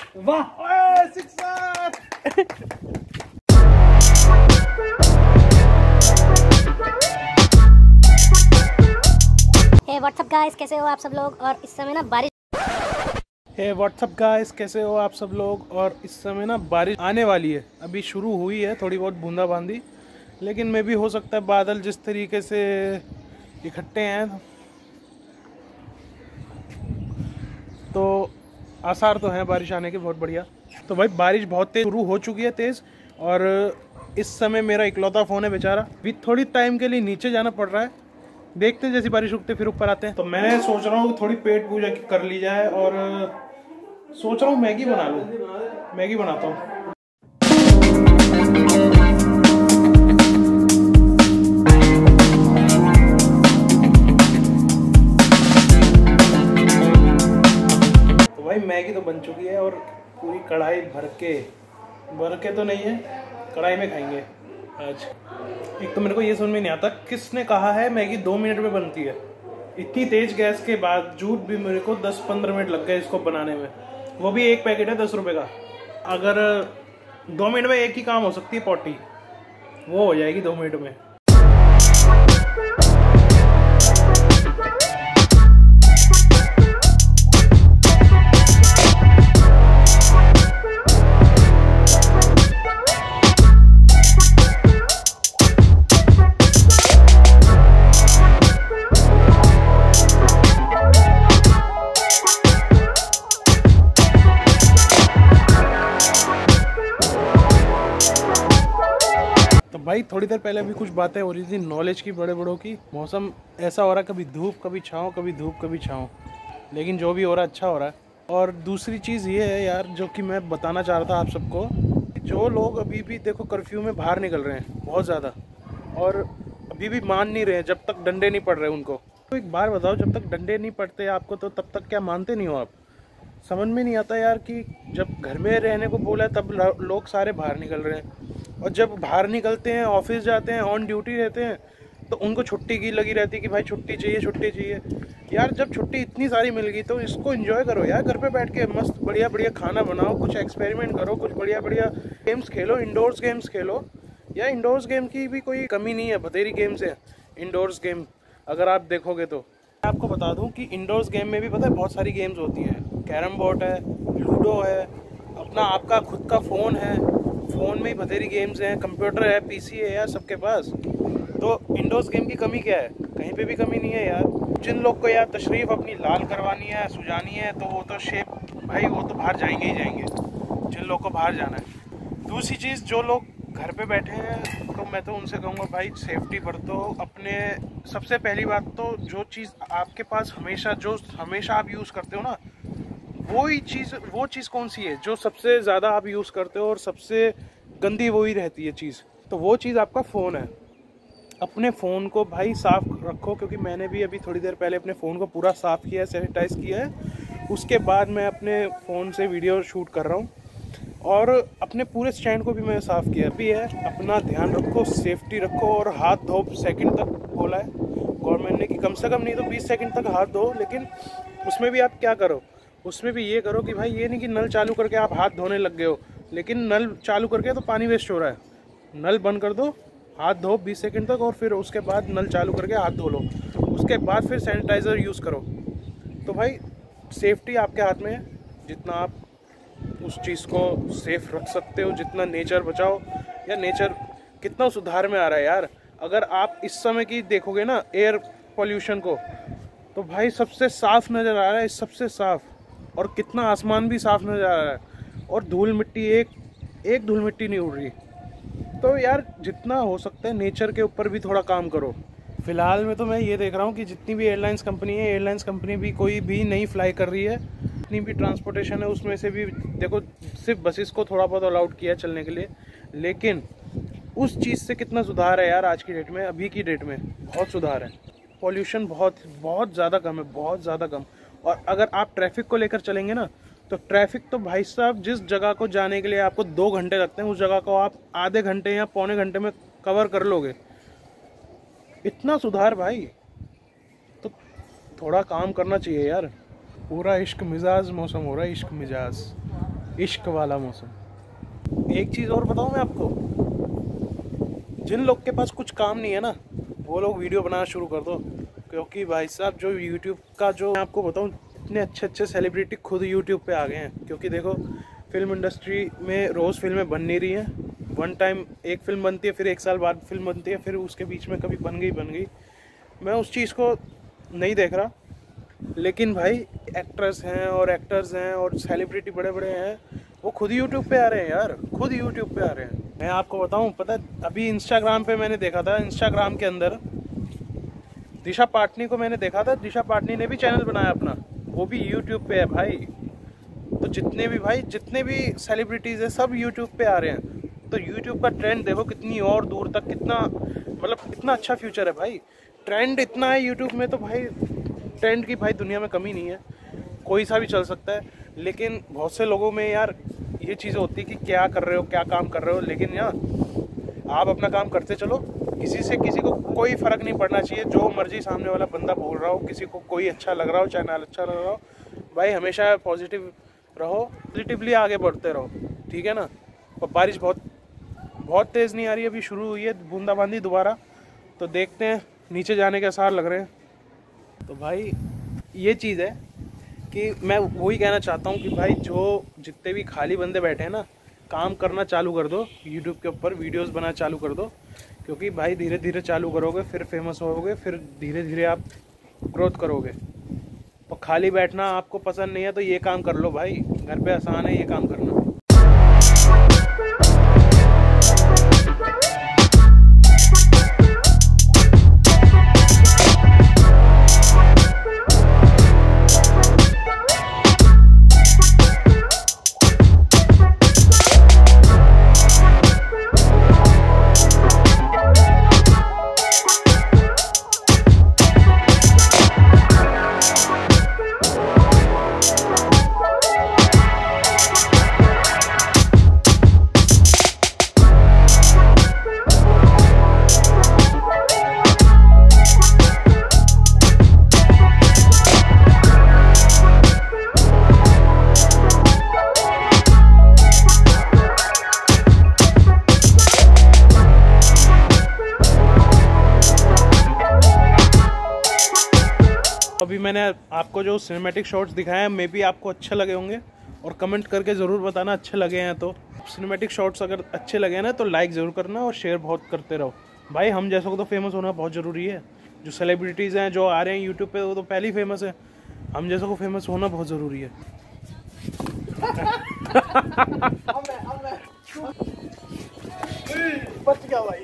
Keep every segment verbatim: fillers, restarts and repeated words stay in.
वाह सिक्सर। हे WhatsApp guys, कैसे हो आप सब लोग? और इस समय ना बारिश हे व्हाट्सअप गाइस, कैसे हो आप सब लोग? और इस समय ना बारिश आने वाली है, अभी शुरू हुई है थोड़ी बहुत बूंदाबांदी, लेकिन मे भी हो सकता है बादल जिस तरीके से इकट्ठे हैं तो आसार तो हैं बारिश आने के बहुत बढ़िया। तो भाई बारिश बहुत तेज शुरू हो चुकी है, तेज़। और इस समय मेरा इकलौता फ़ोन है बेचारा, भी थोड़ी टाइम के लिए नीचे जाना पड़ रहा है। देखते हैं जैसी बारिश रुकते फिर ऊपर आते हैं। तो मैं सोच रहा हूँ थोड़ी पेट पूजा कर ली जाए और सोच रहा हूँ मैगी बना लूँ। मैगी बनाता हूँ। तो भाई मैगी तो बन चुकी है और पूरी कढ़ाई भर के भर के तो नहीं है, कढ़ाई में खाएंगे आज। एक तो मेरे को ये समझ में नहीं आता किसने कहा है मैगी दो मिनट में बनती है। इतनी तेज गैस के बावजूद भी मेरे को दस पंद्रह मिनट लग गए इसको बनाने में, वो भी एक पैकेट है दस रुपए का। अगर दो मिनट में एक ही काम हो सकती है पॉटी, वो हो जाएगी दो मिनट में। भाई थोड़ी देर पहले भी कुछ बातें हो रही थी नॉलेज की, बड़े बड़ों की। मौसम ऐसा हो रहा है, कभी धूप कभी छाँव, कभी धूप कभी छाँव, लेकिन जो भी हो रहा है अच्छा हो रहा है। और दूसरी चीज़ ये है यार, जो कि मैं बताना चाह रहा था आप सबको, जो लोग अभी भी देखो कर्फ्यू में बाहर निकल रहे हैं बहुत ज़्यादा, और अभी भी मान नहीं रहे जब तक डंडे नहीं पड़ रहे उनको। तो एक बार बताओ, जब तक डंडे नहीं पड़ते आपको तो तब तक क्या मानते नहीं हो आप? समझ में नहीं आता यार कि जब घर में रहने को बोला है तब लोग सारे बाहर निकल रहे हैं, और जब बाहर निकलते हैं ऑफिस जाते हैं ऑन ड्यूटी रहते हैं तो उनको छुट्टी की लगी रहती है कि भाई छुट्टी चाहिए छुट्टी चाहिए। यार जब छुट्टी इतनी सारी मिल गई तो इसको एंजॉय करो यार, घर पे बैठ के मस्त बढ़िया बढ़िया खाना बनाओ, कुछ एक्सपेरिमेंट करो, कुछ बढ़िया बढ़िया गेम्स खेलो, इंडोर्स गेम्स खेलो। या इंडोर्स गेम की भी कोई कमी नहीं है, बतेरी गेम्स है इंडोर्स गेम अगर आप देखोगे तो। आपको बता दूं कि इंडोर्स गेम में भी पता है बहुत सारी गेम्स होती है। कैरम बोर्ड है, लूडो है, अपना आपका खुद का फ़ोन है, फ़ोन में ही बथेरी गेम्स हैं, कंप्यूटर है, पीसी है यार सबके पास। तो इंडोर्स गेम की कमी क्या है? कहीं पे भी कमी नहीं है यार। जिन लोग को यार तशरीफ़ अपनी लाल करवानी है, सुझानी है, तो वो तो शेप भाई वो तो बाहर जाएंगे ही जाएंगे, जिन लोग को बाहर जाना है। दूसरी चीज़, जो लोग घर पे बैठे हैं तो मैं तो उनसे कहूँगा भाई सेफ्टी बरतो अपने। सबसे पहली बात तो जो चीज़ आपके पास हमेशा जो हमेशा आप यूज़ करते हो ना, वही चीज़ वो चीज़ कौन सी है जो सबसे ज़्यादा आप यूज़ करते हो और सबसे गंदी वही रहती है चीज़? तो वो चीज़ आपका फ़ोन है। अपने फ़ोन को भाई साफ़ रखो, क्योंकि मैंने भी अभी थोड़ी देर पहले अपने फ़ोन को पूरा साफ़ किया है, सैनिटाइज़ किया है। उसके बाद मैं अपने फ़ोन से वीडियो शूट कर रहा हूँ, और अपने पूरे स्टैंड को भी मैंने साफ़ किया भी है। अपना ध्यान रखो, सेफ्टी रखो, और हाथ धो सेकंड तक बोला है गवर्नमेंट ने कि कम से कम नहीं तो बीस सेकंड तक हाथ धो। लेकिन उसमें भी आप क्या करो, उसमें भी ये करो कि भाई ये नहीं कि नल चालू करके आप हाथ धोने लग गए हो, लेकिन नल चालू करके तो पानी वेस्ट हो रहा है। नल बंद कर दो, हाथ धो बीस सेकंड तक, और फिर उसके बाद नल चालू करके हाथ धो लो। उसके बाद फिर सैनिटाइज़र यूज़ करो। तो भाई सेफ्टी आपके हाथ में है, जितना आप उस चीज़ को सेफ रख सकते हो, जितना नेचर बचाओ। या नेचर कितना सुधार में आ रहा है यार। अगर आप इस समय की देखोगे ना एयर पोल्यूशन को, तो भाई सबसे साफ़ नज़र आ रहा है, सबसे साफ़। और कितना आसमान भी साफ़ नज़र आ रहा है, और धूल मिट्टी एक एक धूल मिट्टी नहीं उड़ रही। तो यार जितना हो सकता है नेचर के ऊपर भी थोड़ा काम करो। फ़िलहाल में तो मैं ये देख रहा हूँ कि जितनी भी एयरलाइंस कंपनी है, एयरलाइंस कंपनी भी कोई भी नहीं फ्लाई कर रही है। जितनी भी ट्रांसपोर्टेशन है उसमें से भी देखो सिर्फ बसेस को थोड़ा बहुत अलाउड किया है चलने के लिए। लेकिन उस चीज़ से कितना सुधार है यार आज की डेट में, अभी की डेट में बहुत सुधार है। पॉल्यूशन बहुत बहुत ज़्यादा कम है, बहुत ज़्यादा कम। और अगर आप ट्रैफिक को लेकर चलेंगे ना, तो ट्रैफिक तो भाई साहब जिस जगह को जाने के लिए आपको दो घंटे लगते हैं, उस जगह को आप आधे घंटे या पौने घंटे में कवर कर लोगे। इतना सुधार भाई, तो थोड़ा काम करना चाहिए यार। पूरा इश्क मिजाज मौसम हो रहा है, इश्क मिजाज। इश्क वाला मौसम। एक चीज़ और बताऊं मैं आपको, जिन लोग के पास कुछ काम नहीं है ना, वो लोग वीडियो बनाना शुरू कर दो। क्योंकि भाई साहब जो यूट्यूब का जो मैं आपको बताऊं, इतने अच्छे अच्छे सेलिब्रिटी खुद यूट्यूब पे आ गए हैं। क्योंकि देखो फिल्म इंडस्ट्री में रोज़ फिल्में बन नहीं रही हैं। वन टाइम एक फिल्म बनती है, फिर एक साल बाद फिल्म बनती है, फिर उसके बीच में कभी बन गई बन गई मैं उस चीज़ को नहीं देख रहा। लेकिन भाई एक्ट्रेस हैं और एक्टर्स हैं और सेलिब्रिटी बड़े बड़े हैं, वो खुद यूट्यूब पे आ रहे हैं यार, खुद यूट्यूब पे आ रहे हैं। मैं आपको बताऊं, पता है अभी इंस्टाग्राम पे मैंने देखा था, इंस्टाग्राम के अंदर दिशा पाटनी को मैंने देखा था। दिशा पाटनी ने भी चैनल बनाया अपना, वो भी यूट्यूब पे है भाई। तो जितने भी भाई जितने भी सेलिब्रिटीज़ हैं सब यूट्यूब पे आ रहे हैं। तो यूट्यूब का ट्रेंड देखो कितनी और दूर तक, कितना मतलब कितना अच्छा फ्यूचर है भाई। ट्रेंड इतना है यूट्यूब में, तो भाई ट्रेंड की भाई दुनिया में कमी नहीं है, कोई सा भी चल सकता है। लेकिन बहुत से लोगों में यार ये चीज़ें होती है कि क्या कर रहे हो, क्या काम कर रहे हो। लेकिन यार आप अपना काम करते चलो, किसी से किसी को कोई फ़र्क नहीं पड़ना चाहिए। जो मर्जी सामने वाला बंदा बोल रहा हो, किसी को कोई अच्छा लग रहा हो, चैनल अच्छा लग रहा हो, भाई हमेशा पॉजिटिव रहो, पॉजिटिवली आगे बढ़ते रहो, ठीक है ना। और बारिश बहुत बहुत तेज़ नहीं आ रही, अभी शुरू हुई है बूंदाबांदी दोबारा, तो देखते हैं, नीचे जाने के आसार लग रहे हैं। तो भाई ये चीज़ है कि मैं वही कहना चाहता हूँ कि भाई जो जितने भी खाली बंदे बैठे हैं ना, काम करना चालू कर दो, यूट्यूब के ऊपर वीडियोस बनाना चालू कर दो। क्योंकि भाई धीरे धीरे चालू करोगे, फिर फेमस होगे, फिर धीरे धीरे आप ग्रोथ करोगे। और खाली बैठना आपको पसंद नहीं है तो ये काम कर लो भाई, घर पे आसान है ये काम करना। अभी मैंने आपको जो सिनेमैटिक शॉट्स दिखाए हैं, मे बी आपको अच्छे लगे होंगे, और कमेंट करके ज़रूर बताना अच्छे लगे हैं। तो सिनेमैटिक शॉट्स अगर अच्छे लगे हैं ना, तो लाइक ज़रूर करना और शेयर बहुत करते रहो भाई। हम जैसों को तो फेमस होना बहुत ज़रूरी है। जो सेलिब्रिटीज़ हैं जो आ रहे हैं यूट्यूब पे, वो तो पहले ही फेमस है। हम जैसों को फेमस होना बहुत ज़रूरी है। बच गया भाई,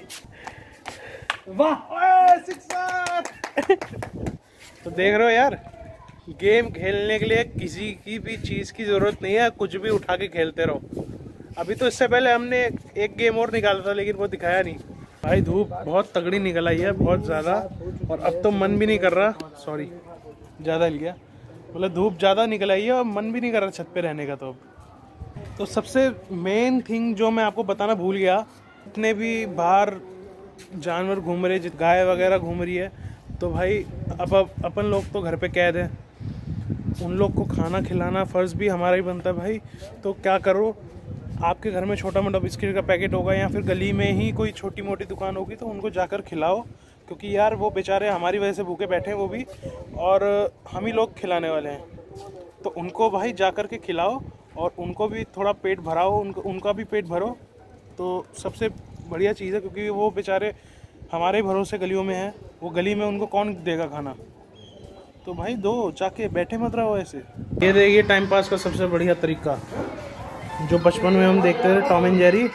वाह सिक्सर। तो देख रहे हो यार, गेम खेलने के लिए किसी की भी चीज़ की ज़रूरत नहीं है, कुछ भी उठा के खेलते रहो। अभी तो इससे पहले हमने एक गेम और निकाला था, लेकिन वो दिखाया नहीं भाई। धूप बहुत तगड़ी निकल आई है, बहुत ज़्यादा, और अब तो मन भी नहीं कर रहा, सॉरी ज़्यादा हिल गया, मतलब धूप ज़्यादा निकल आई है और मन भी नहीं कर रहा छत पे रहने का। तो अब तो सबसे मेन थिंग जो मैं आपको बताना भूल गया, जितने भी बाहर जानवर घूम रहे, जित गाय वगैरह घूम रही है, तो भाई अब अपन लोग तो घर पे कैद हैं, उन लोग को खाना खिलाना फ़र्ज़ भी हमारा ही बनता है भाई। तो क्या करो, आपके घर में छोटा मोटा बिस्किट का पैकेट होगा या फिर गली में ही कोई छोटी मोटी दुकान होगी, तो उनको जाकर खिलाओ। क्योंकि यार वो बेचारे हमारी वजह से भूखे बैठे हैं वो भी, और हम ही लोग खिलाने वाले हैं। तो उनको भाई जाकर के खिलाओ और उनको भी थोड़ा पेट भराओ, उनको उनका भी पेट भरो, तो सबसे बढ़िया चीज़ है। क्योंकि वो बेचारे हमारे भरोसे गलियों में हैं, वो गली में उनको कौन देगा खाना। तो भाई दो, जाके बैठे मत रहो ऐसे। ये देखिए टाइम पास का सबसे बढ़िया तरीका, जो बचपन में हम देखते थे, टॉम एंड जेरी।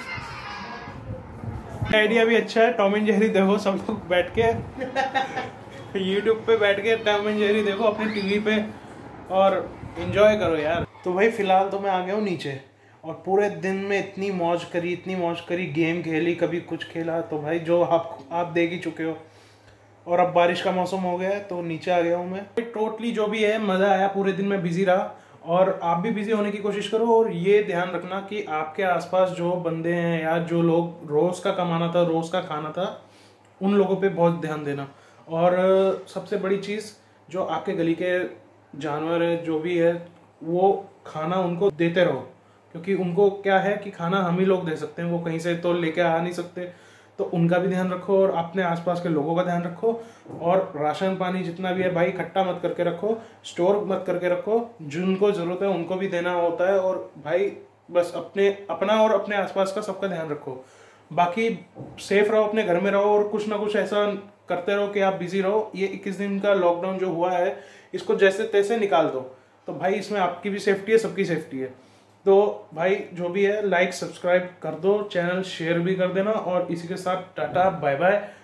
आइडिया भी अच्छा है, टॉम एंड जेरी देखो सब लोग बैठ के यूट्यूब पे बैठ के टॉम एंड जेरी देखो अपनी टीवी पे, और एंजॉय करो यार। तो भाई फिलहाल तो मैं आ गया हूँ नीचे, और पूरे दिन में इतनी मौज करी इतनी मौज करी, गेम खेली, कभी कुछ खेला, तो भाई जो आप आप देख ही चुके हो। और अब बारिश का मौसम हो गया है तो नीचे आ गया हूँ मैं। टोटली जो भी है मज़ा आया, पूरे दिन में बिजी रहा, और आप भी बिजी होने की कोशिश करो। और ये ध्यान रखना कि आपके आसपास जो बंदे हैं या जो लोग रोज़ का कमाना था, रोज़ का खाना था, उन लोगों पे बहुत ध्यान देना। और सबसे बड़ी चीज़, जो आपके गली के जानवर है जो भी है, वो खाना उनको देते रहो, क्योंकि उनको क्या है कि खाना हम ही लोग दे सकते हैं, वो कहीं से तो लेके आ नहीं सकते। तो उनका भी ध्यान रखो और अपने आसपास के लोगों का ध्यान रखो। और राशन पानी जितना भी है भाई इकट्ठा मत करके रखो, स्टोर मत करके रखो, जिनको ज़रूरत है उनको भी देना होता है। और भाई बस अपने अपना और अपने आसपास का सबका ध्यान रखो। बाकी सेफ रहो, अपने घर में रहो और कुछ ना कुछ ऐसा करते रहो कि आप बिजी रहो। ये इक्कीस दिन का लॉकडाउन जो हुआ है इसको जैसे तैसे निकाल दो। तो भाई इसमें आपकी भी सेफ्टी है, सबकी सेफ्टी है। तो भाई जो भी है लाइक सब्सक्राइब कर दो, चैनल शेयर भी कर देना। और इसी के साथ टाटा बाय बाय।